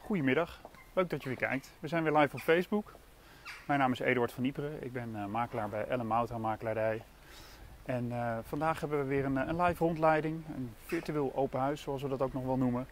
Goedemiddag, leuk dat je weer kijkt. We zijn weer live op Facebook. Mijn naam is Eduard van Nieperen. Ik ben makelaar bij Ellen Mouthaan Makelaardij. En vandaag hebben we weer een live rondleiding, een virtueel open huis zoals we dat ook nog wel noemen.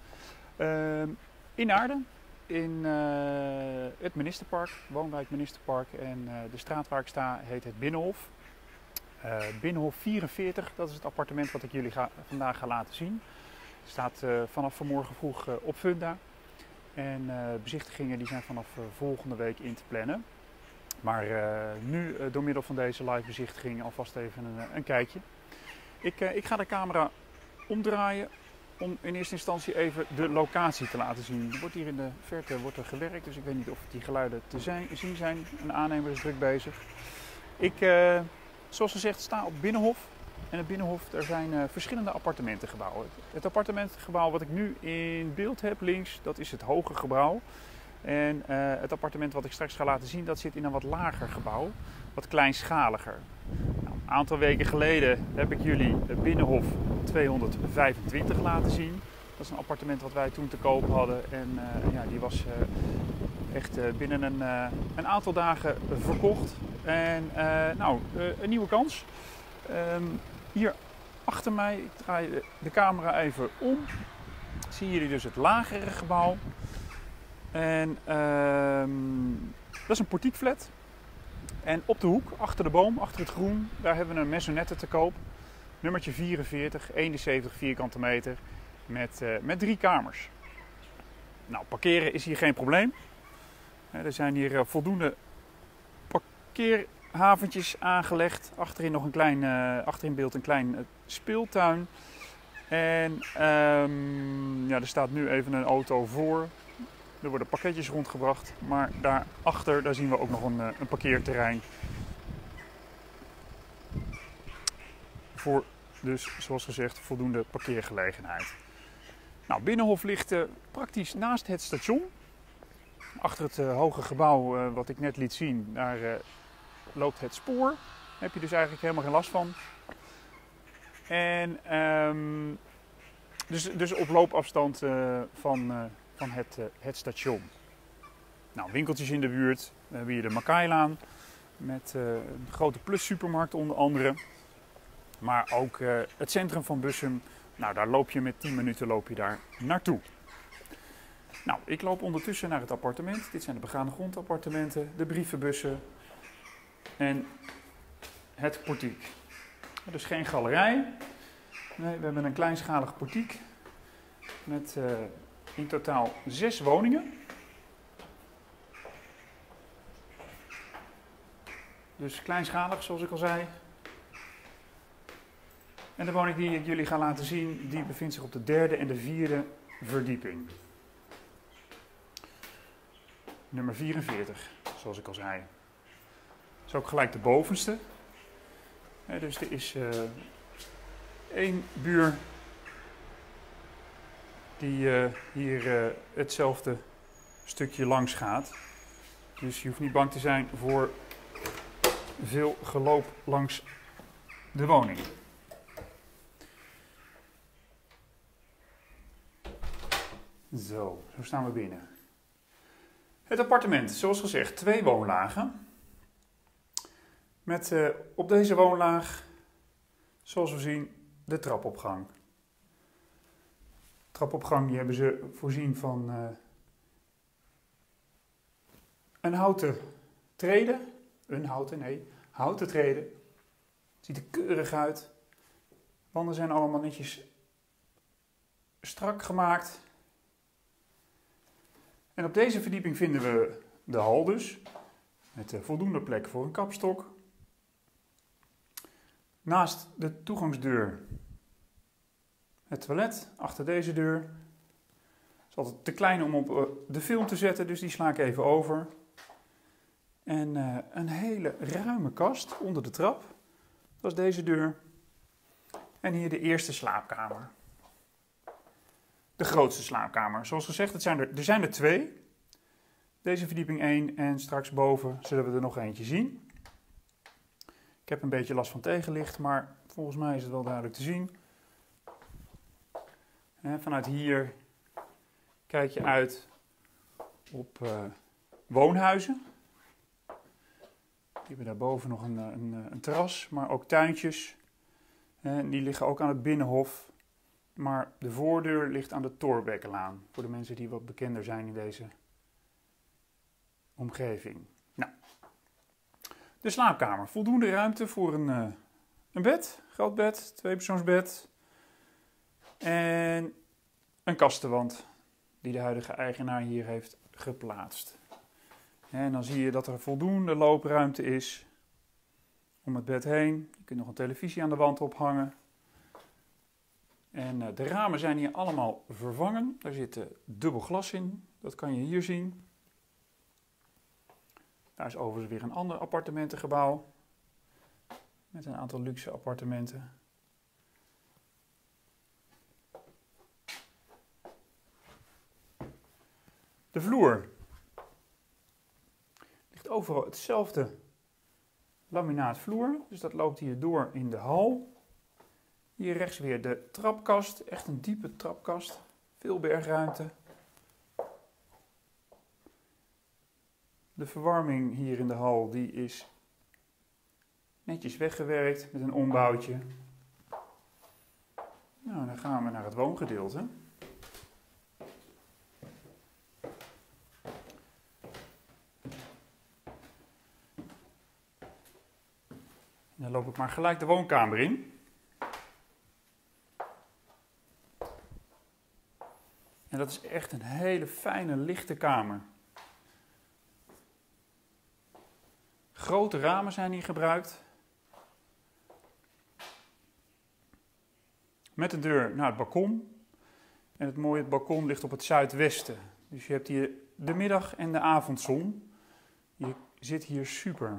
In Naarden, in het Ministerpark, woonwijk Ministerpark. En de straat waar ik sta heet het Binnenhof. Binnenhof 44, dat is het appartement wat ik jullie vandaag ga laten zien. Het staat vanaf vanmorgen vroeg op Funda. En bezichtigingen die zijn vanaf volgende week in te plannen. Maar nu door middel van deze live bezichtiging alvast even een kijkje. Ik ga de camera omdraaien om in eerste instantie even de locatie te laten zien. Er wordt hier in de verte gewerkt, dus ik weet niet of die geluiden te zien zijn. Een aannemer is druk bezig. Ik, zoals gezegd, sta op Binnenhof. En het Binnenhof, er zijn verschillende appartementengebouwen. Het appartementengebouw wat ik nu in beeld heb links, dat is het hoge gebouw. En het appartement wat ik straks ga laten zien, dat zit in een wat lager gebouw, wat kleinschaliger. Nou, een aantal weken geleden heb ik jullie het Binnenhof 225 laten zien. Dat is een appartement wat wij toen te koop hadden en ja, die was echt binnen een aantal dagen verkocht. En nou, een nieuwe kans. Hier achter mij, ik draai de camera even om, zien jullie dus het lagere gebouw. En dat is een portiekflat. En op de hoek, achter de boom, achter het groen, daar hebben we een maisonette te koop. Nummertje 44, 71 vierkante meter met 3 kamers. Nou, parkeren is hier geen probleem. Er zijn hier voldoende parkeerhaventjes aangelegd. Achterin nog achterin beeld een klein speeltuin. En ja, er staat nu even een auto voor. Er worden pakketjes rondgebracht, maar daarachter daar zien we ook nog een parkeerterrein. Voor dus, zoals gezegd, voldoende parkeergelegenheid. Nou, Binnenhof ligt praktisch naast het station. Achter het hoge gebouw wat ik net liet zien, daar loopt het spoor. Daar heb je dus eigenlijk helemaal geen last van. En dus op loopafstand van het station. Nou, winkeltjes in de buurt. We hebben hier de Makailaan met een grote Plus supermarkt onder andere. Maar ook het centrum van Bussum. Nou, daar loop je met 10 minuten daar naartoe. Nou, ik loop ondertussen naar het appartement. Dit zijn de begane grondappartementen, de brievenbussen en het portiek. Dus geen galerij. Nee, we hebben een kleinschalig portiek met in totaal 6 woningen. Dus kleinschalig, zoals ik al zei. En de woning die ik jullie ga laten zien, die bevindt zich op de 3e en de 4e verdieping. Nummer 44, zoals ik al zei. Dat is ook gelijk de bovenste. Dus er is 1 buur die hier hetzelfde stukje langs gaat. Dus je hoeft niet bang te zijn voor veel geloop langs de woning. Zo staan we binnen. Het appartement, zoals gezegd, 2 woonlagen. Met op deze woonlaag, zoals we zien, de trapopgang. Trapopgang die hebben ze voorzien van een houten trede. Houten trede. Het ziet er keurig uit. Wanden zijn allemaal netjes strak gemaakt. En op deze verdieping vinden we de hal dus. Met voldoende plek voor een kapstok. Naast de toegangsdeur het toilet, achter deze deur. Het is altijd te klein om op de film te zetten, dus die sla ik even over. En een hele ruime kast onder de trap. Dat is deze deur. En hier de eerste slaapkamer. De grootste slaapkamer. Zoals gezegd, er zijn er 2. Deze verdieping 1 en straks boven zullen we er nog eentje zien. Ik heb een beetje last van tegenlicht, maar volgens mij is het wel duidelijk te zien. Vanuit hier kijk je uit op woonhuizen. Die hebben daarboven nog een terras, maar ook tuintjes. En die liggen ook aan het Binnenhof. Maar de voordeur ligt aan de Thorbeckelaan. Voor de mensen die wat bekender zijn in deze omgeving. Nou, de slaapkamer. Voldoende ruimte voor een bed. Groot bed, 2-persoonsbed. En een kastenwand die de huidige eigenaar hier heeft geplaatst. En dan zie je dat er voldoende loopruimte is om het bed heen. Je kunt nog een televisie aan de wand ophangen. En de ramen zijn hier allemaal vervangen. Daar zit dubbel glas in. Dat kan je hier zien. Daar is overigens weer een ander appartementengebouw. Met een aantal luxe appartementen. De vloer. Ligt overal hetzelfde laminaatvloer. Dus dat loopt hier door in de hal. Hier rechts weer de trapkast. Echt een diepe trapkast. Veel bergruimte. De verwarming hier in de hal die is netjes weggewerkt met een ombouwtje. Nou, dan gaan we naar het woongedeelte. Dan loop ik maar gelijk de woonkamer in. En dat is echt een hele fijne, lichte kamer. Grote ramen zijn hier gebruikt. Met een deur naar het balkon. En het mooie, het balkon ligt op het zuidwesten. Dus je hebt hier de middag- en de avondzon. Je zit hier super.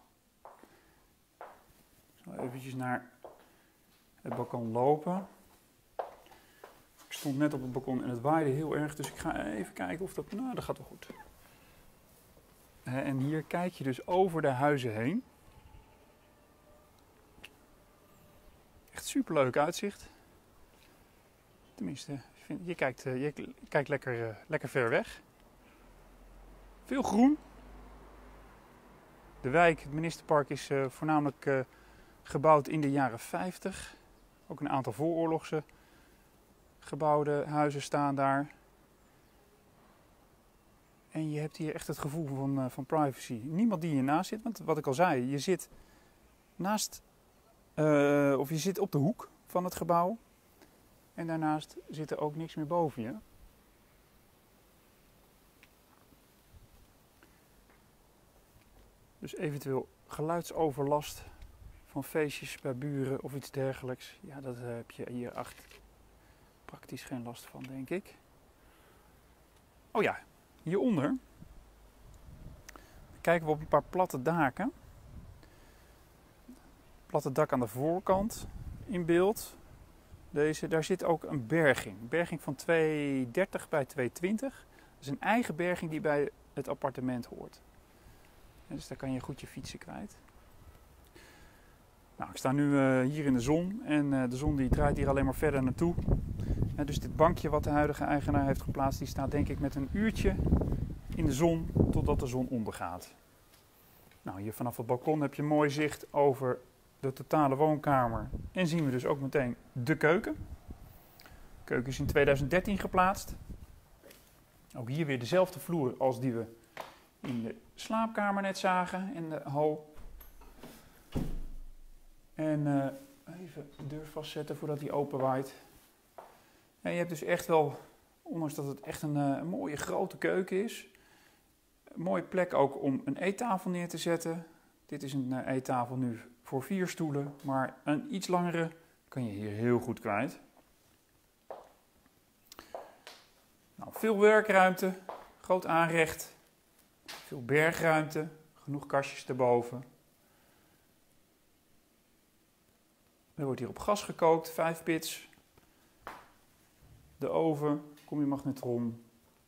Ik zal eventjes naar het balkon lopen. Ik stond net op het balkon en het waaide heel erg, dus ik ga even kijken of dat... Nou, dat gaat wel goed. En hier kijk je dus over de huizen heen. Echt superleuk uitzicht. Tenminste, je kijkt lekker ver weg. Veel groen. De wijk, het Ministerpark, is voornamelijk gebouwd in de jaren 50. Ook een aantal vooroorlogse gebouwde huizen staan daar. En je hebt hier echt het gevoel van privacy. Niemand die hiernaast zit, want wat ik al zei, je zit naast, of je zit op de hoek van het gebouw. En daarnaast zit er ook niks meer boven je. Dus eventueel geluidsoverlast van feestjes bij buren of iets dergelijks. Ja, dat heb je hier achter praktisch geen last van, denk ik. Oh ja, hieronder kijken we op een paar platte daken. Platte dak aan de voorkant in beeld. Daar zit ook een berging. Een berging van 230 bij 220. Dat is een eigen berging die bij het appartement hoort. Dus daar kan je goed je fietsen kwijt. Nou, ik sta nu hier in de zon en de zon die draait hier alleen maar verder naartoe. Dus dit bankje wat de huidige eigenaar heeft geplaatst, die staat denk ik met een uurtje in de zon totdat de zon ondergaat. Nou, hier vanaf het balkon heb je mooi zicht over de totale woonkamer. En zien we dus ook meteen de keuken. De keuken is in 2013 geplaatst. Ook hier weer dezelfde vloer als die we in de slaapkamer net zagen in de hal. En even de deur vastzetten voordat die open waait. En je hebt dus echt wel, ondanks dat het echt een mooie grote keuken is, een mooie plek ook om een eettafel neer te zetten. Dit is een eettafel nu voor 4 stoelen, maar een iets langere kan je hier heel goed kwijt. Nou, veel werkruimte, groot aanrecht, veel bergruimte, genoeg kastjes erboven. Er wordt hier op gas gekookt, 5 pits. De oven, combi-magnetron.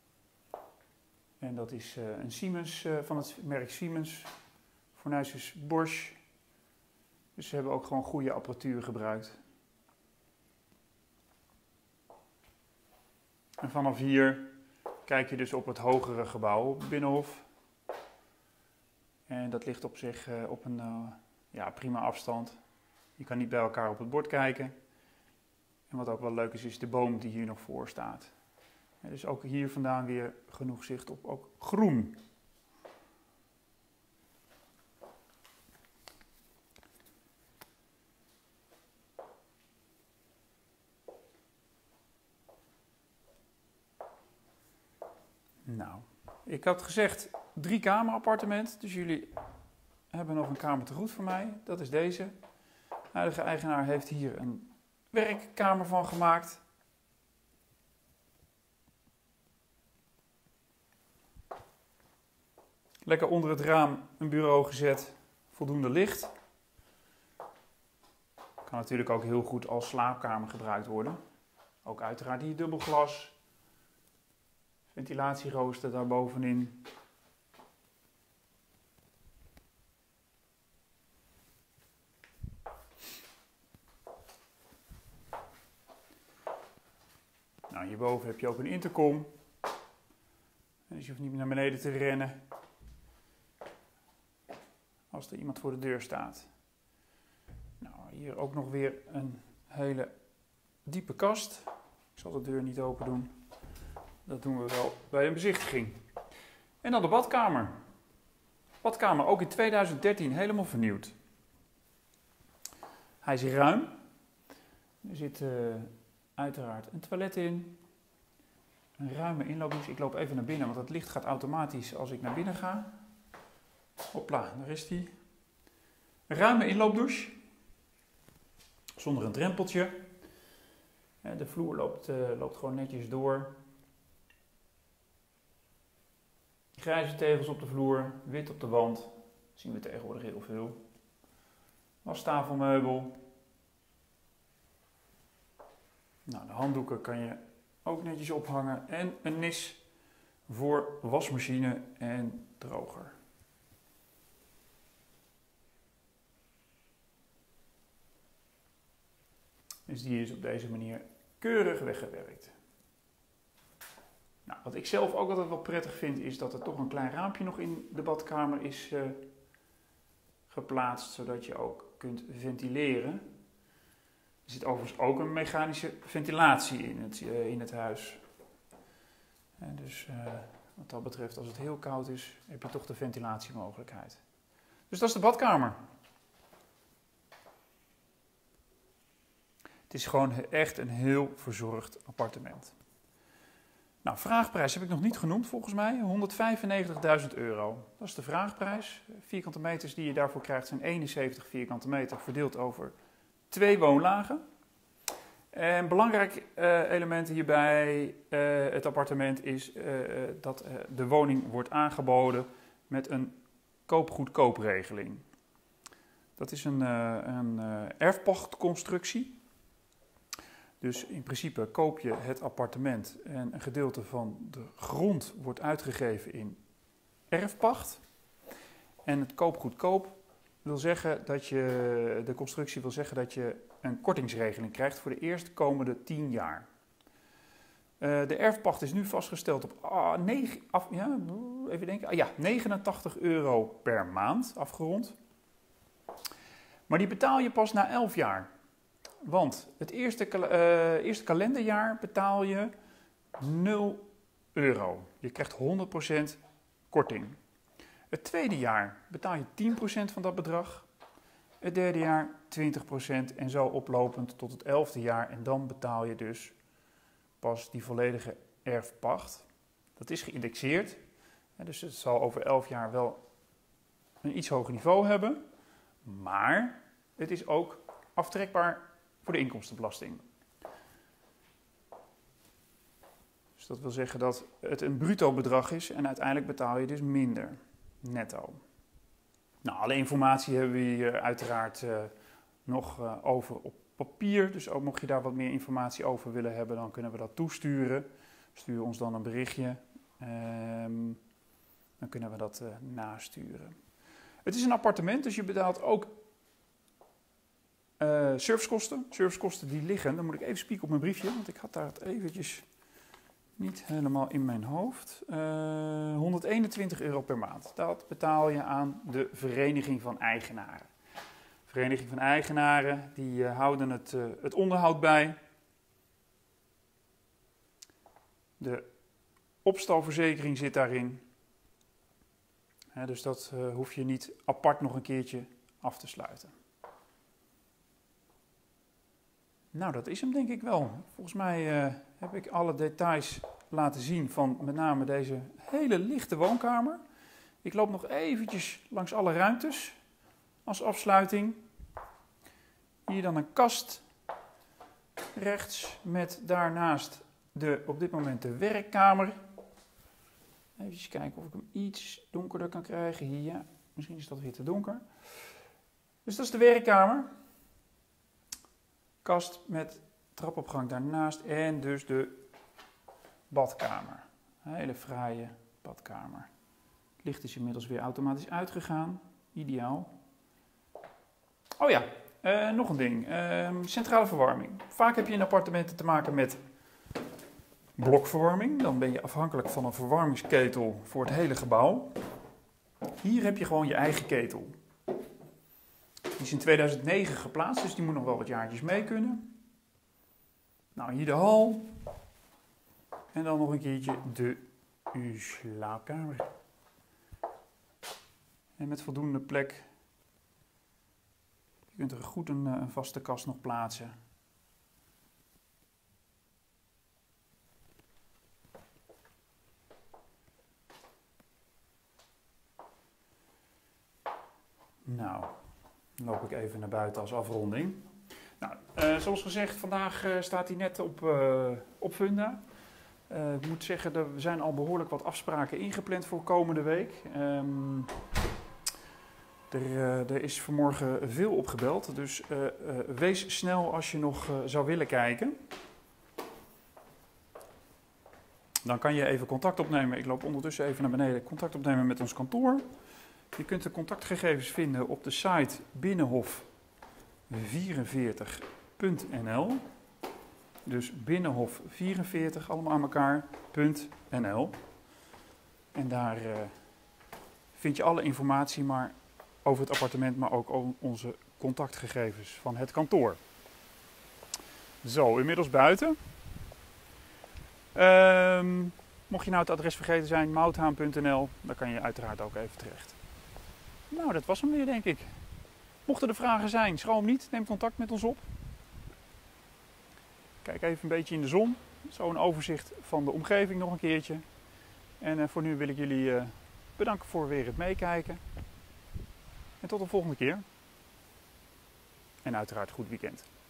En dat is een Siemens, van het merk Siemens. Fornuis is Bosch. Dus ze hebben ook gewoon goede apparatuur gebruikt. En vanaf hier kijk je dus op het hogere gebouw, op het Binnenhof. En dat ligt op zich op een prima afstand. Je kan niet bij elkaar op het bord kijken. En wat ook wel leuk is de boom die hier nog voor staat. En dus ook hier vandaan weer genoeg zicht op ook groen. Nou, ik had gezegd 3-kamer appartement, dus jullie hebben nog een kamer te goed voor mij. Dat is deze. De huidige eigenaar heeft hier een werkkamer van gemaakt. Lekker onder het raam een bureau gezet, voldoende licht. Kan natuurlijk ook heel goed als slaapkamer gebruikt worden. Ook uiteraard hier dubbelglas. Ventilatierooster daar bovenin. Nou, hierboven heb je ook een intercom. Dus je hoeft niet meer naar beneden te rennen als er iemand voor de deur staat. Nou, hier ook nog weer een hele diepe kast. Ik zal de deur niet open doen. Dat doen we wel bij een bezichtiging. En dan de badkamer. Badkamer ook in 2013 helemaal vernieuwd. Hij is ruim. Er zit uiteraard een toilet in. Een ruime inloopdouche. Ik loop even naar binnen, want het licht gaat automatisch als ik naar binnen ga. Hopla, daar is die. Een ruime inloopdouche. Zonder een drempeltje. De vloer loopt gewoon netjes door. Grijze tegels op de vloer, wit op de wand. Dat zien we tegenwoordig heel veel. Wastafelmeubel. Nou, de handdoeken kan je ook netjes ophangen. En een nis voor wasmachine en droger. Dus die is op deze manier keurig weggewerkt. Nou, wat ik zelf ook altijd wel prettig vind, is dat er toch een klein raampje nog in de badkamer is geplaatst, zodat je ook kunt ventileren. Er zit overigens ook een mechanische ventilatie in het huis. En dus wat dat betreft, als het heel koud is, heb je toch de ventilatiemogelijkheid. Dus dat is de badkamer. Het is gewoon echt een heel verzorgd appartement. Nou, vraagprijs heb ik nog niet genoemd volgens mij. €195.000. Dat is de vraagprijs. Vierkante meters die je daarvoor krijgt zijn 71 vierkante meter verdeeld over 2 woonlagen. En belangrijk element hierbij het appartement is dat de woning wordt aangeboden met een koop-goedkoop-regeling. Dat is een erfpachtconstructie. Dus in principe koop je het appartement en een gedeelte van de grond wordt uitgegeven in erfpacht. En het koop-goedkoop wil zeggen dat de constructie wil zeggen dat je een kortingsregeling krijgt voor de eerstkomende 10 jaar. De erfpacht is nu vastgesteld op €89 per maand, afgerond. Maar die betaal je pas na 11 jaar. Want het eerste kalenderjaar betaal je €0. Je krijgt 100% korting. Het tweede jaar betaal je 10% van dat bedrag. Het derde jaar 20% en zo oplopend tot het 11e jaar. En dan betaal je dus pas die volledige erfpacht. Dat is geïndexeerd. Dus het zal over 11 jaar wel een iets hoger niveau hebben. Maar het is ook aftrekbaar voor de inkomstenbelasting. Dus dat wil zeggen dat het een bruto bedrag is en uiteindelijk betaal je dus minder netto. Nou, alle informatie hebben we hier uiteraard nog over op papier. Dus ook mocht je daar wat meer informatie over willen hebben, dan kunnen we dat toesturen. Stuur ons dan een berichtje. Dan kunnen we dat nasturen. Het is een appartement, dus je betaalt ook servicekosten. Servicekosten die liggen, dan moet ik even spieken op mijn briefje, want ik had daar het eventjes niet helemaal in mijn hoofd. 121 euro per maand. Dat betaal je aan de Vereniging van Eigenaren. De Vereniging van Eigenaren die houden het onderhoud bij. De opstalverzekering zit daarin. Dus dat hoef je niet apart nog een keertje af te sluiten. Nou, dat is hem denk ik wel. Volgens mij heb ik alle details laten zien van met name deze hele lichte woonkamer. Ik loop nog eventjes langs alle ruimtes als afsluiting. Hier dan een kast rechts met daarnaast op dit moment de werkkamer. Even kijken of ik hem iets donkerder kan krijgen. Hier, ja, misschien is dat weer te donker. Dus dat is de werkkamer. Kast met trapopgang daarnaast en dus de badkamer. Een hele fraaie badkamer. Het licht is inmiddels weer automatisch uitgegaan. Ideaal. Oh ja, nog een ding. Centrale verwarming. Vaak heb je in appartementen te maken met blokverwarming. Dan ben je afhankelijk van een verwarmingsketel voor het hele gebouw. Hier heb je gewoon je eigen ketel. Die is in 2009 geplaatst, dus die moet nog wel wat jaartjes mee kunnen. Nou, hier de hal. En dan nog een keertje de slaapkamer. En met voldoende plek. Je kunt er goed een vaste kast nog plaatsen. Nou, dan loop ik even naar buiten als afronding. Nou, zoals gezegd, vandaag staat hij net op Funda. Ik moet zeggen, er zijn al behoorlijk wat afspraken ingepland voor komende week. Er is vanmorgen veel opgebeld, dus wees snel als je nog zou willen kijken. Dan kan je even contact opnemen. Ik loop ondertussen even naar beneden. Contact opnemen met ons kantoor. Je kunt de contactgegevens vinden op de site binnenhof44.nl. Dus binnenhof44, allemaal aan elkaar.nl. En daar vind je alle informatie over het appartement, maar ook onze contactgegevens van het kantoor. Zo, inmiddels buiten. Mocht je nou het adres vergeten zijn, mouthaan.nl, dan kan je uiteraard ook even terecht. Nou, dat was hem weer, denk ik. Mochten er vragen zijn, schroom niet, neem contact met ons op. Kijk even een beetje in de zon. Zo een overzicht van de omgeving nog een keertje. En voor nu wil ik jullie bedanken voor weer het meekijken. En tot de volgende keer. En uiteraard goed weekend.